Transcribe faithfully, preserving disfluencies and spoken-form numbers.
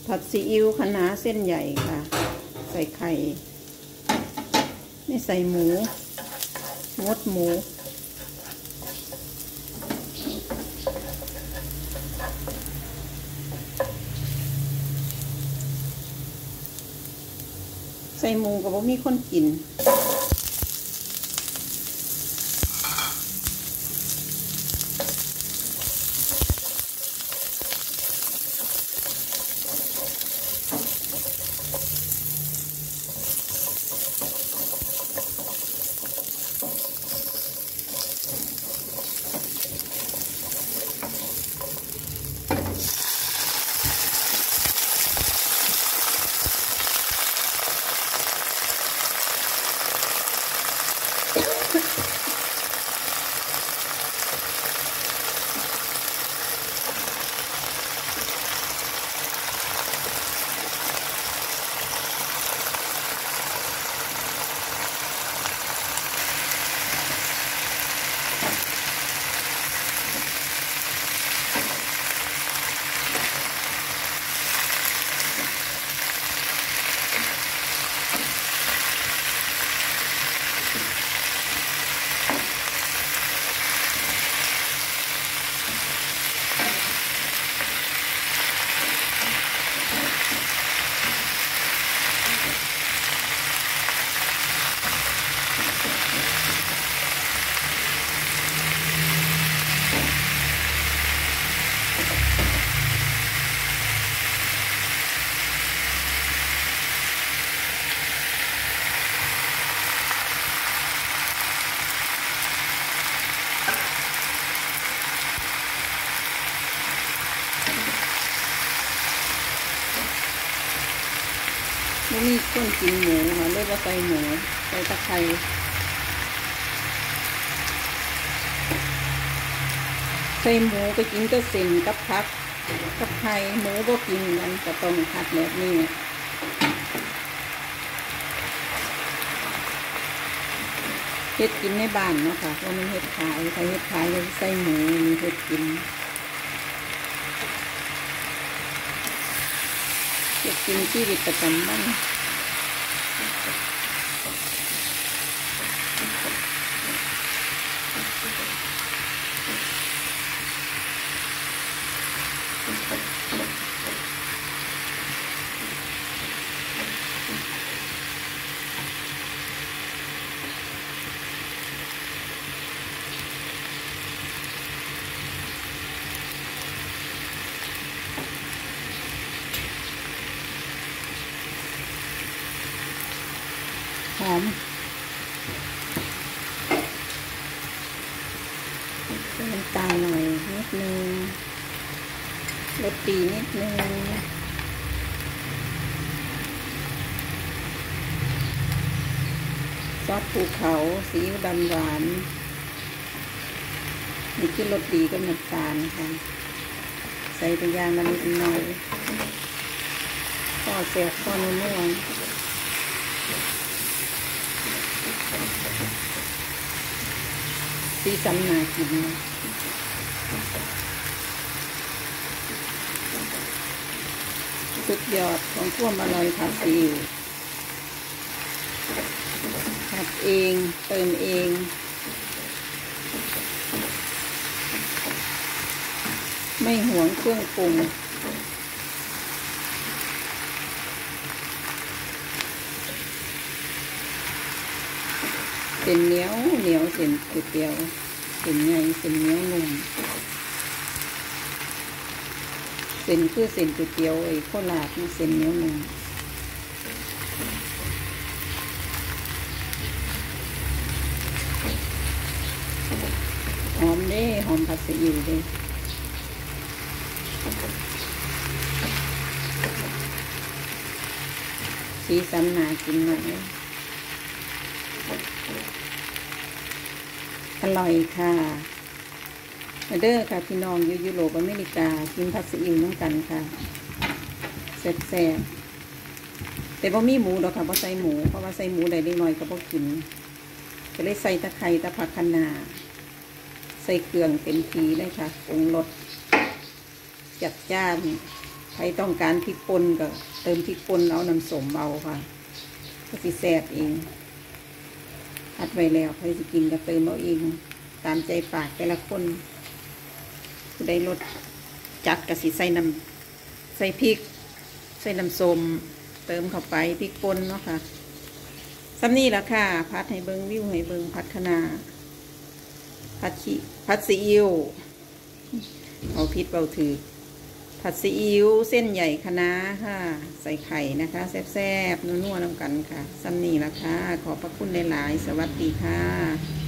ผัดซีอิ๊วคะน้าเส้นใหญ่ค่ะใส่ไข่ไม่ใส่หมูงดหมูใส่หมูก็บ่มีคนกินไม่มีคนกินหมูค่ะเลยว่าใส่หมูใส่ตะไคร้ใส่หมูไปกินก็เส้นกับผักกับไข่หมูก็กินกันก็ต้องผัดแบบนี้เฮ็ดกินในบ้านเนาะค่ะเพราะมันเฮ็ดขายถ้าเฮ็ดขายเลยใส่หมูมีเฮ็ดกินเฮ็ดกินชีวิตประจำวันหอมใส่น้ำตาลหน่อยนิดนึงรสดีนิดนึงซอสภูเขาซีอิ๊วดำหวานนี่คือรสดีกับน้ำตาลค่ะใส่ตัวอย่างละนิดหน่อยก็แซ่บก็นุ่มๆสีสันน่ากินสุดยอดของความอร่อยผัดซีอิ๊วผัดเองเติมเองไม่หวงเครื่องปรุงเส้นเหนียวเหนียวเส้นก๋วยเตี๋ยวเส้นใหญ่เส้นเหนียวนุ่มเส้นคือเส้นก๋วยเตี๋ยวไอ้โคราชนี่เส้นเหนียวนุ่มหอมเด้หอมผัดซีอิ๊วเด้สีสันน่ากินหน่อยอร่อยค่ะมาเด้อค่ะพี่น้องอยู่ยุโรปอเมริกากินผัดซีอิ๊วน้ำกันค่ะแซ่บๆแต่บ่มีหมูดอกค่ะบ่ใส่หมูเพราะว่าใส่หมูได้เล็กน้อยก็บ่กินก็เลยใส่ตะไคร้ตะผักคะน้าใส่เครื่องเต็มทีเลยค่ะปรุงรสจัดจ้านผัรต้องการพริกป่นก็เติมพริกป่นเอาน้ำส้มเอาค่ะก็สิแซ่บเองอัดไว้แล้วใครสิกินก็เติมเอาเองตามใจปากแต่ละคนผู้ใดรสจัดก็สิใส่น้ำใส่พริกใส่น้ำส้มเติมเข้าไปพริกป่นเนาะค่ะซ้ำนี่ละค่ะผัดให้เบิงวิวให้เบิงผัดคะน้าผัดขี้ผัดซีอิ๊วเอาพิษเบาถือผัดซีอิ๊วเส้นใหญ่คะน้าค่ะใส่ไข่นะคะแซ่บๆนัวๆน้ำกันค่ะซ้ำนี่ละค่ะขอบพระคุณหลายๆสวัสดีค่ะ